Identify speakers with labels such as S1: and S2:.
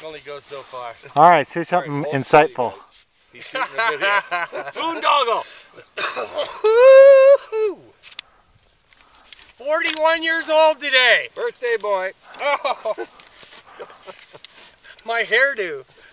S1: only goes so far.
S2: All right, say something insightful.
S1: He's shooting a video. Boondoggle!
S3: 41 years old today.
S1: Birthday boy.
S3: Oh. My hairdo.